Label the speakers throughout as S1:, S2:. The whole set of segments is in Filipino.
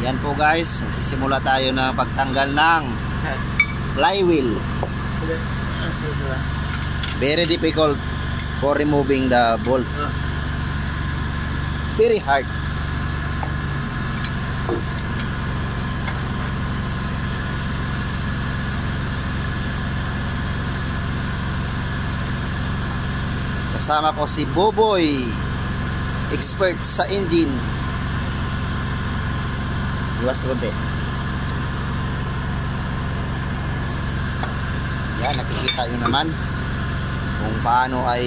S1: Yan po guys, magsisimula tayo na pagtanggal ng flywheel. Very difficult for removing the bolt. Very hard. Kasama ko si Boboy, expert sa engine. Iwas ko konti. Yan, nakikita nyo naman kung paano ay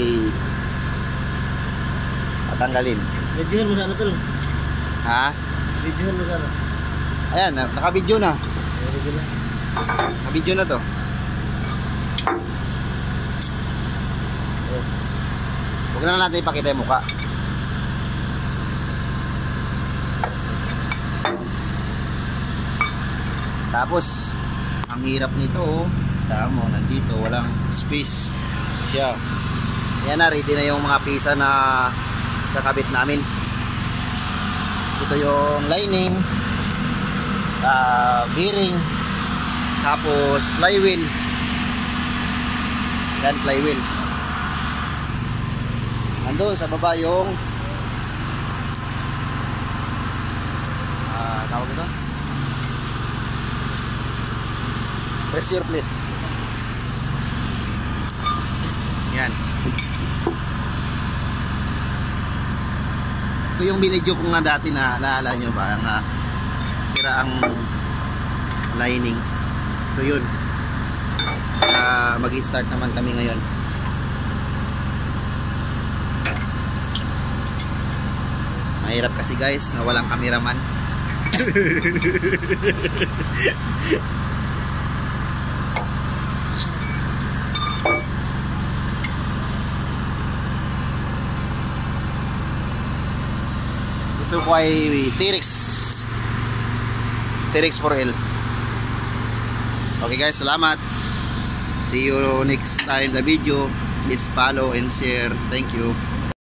S1: patanggalin.
S2: Videohan mo sana tol.
S1: Ha?
S2: Videohan mo sana.
S1: Ayan, naka-video na.
S2: Video na.
S1: Naka-video na to. Huwag na natin ipakita yung mukha. Tapos, ang hirap nito, tama mo, nandito, walang space siya. Yan na, ready na yung mga pisa na kakabit namin. Ito yung lining, bearing, tapos flywheel. Yan, flywheel. Nandun sa baba yung tawag ito? Pressure plate. Yan. Ito yung binidyo ko nga dati na naalala nyo ba na sira ang lining. Ito yun. Mag-i-start naman kami ngayon. Mahirap kasi guys na walang cameraman. Ito po ay T-Rex 4L. Okay guys, salamat. See you next time the video. Please follow and share. Thank you.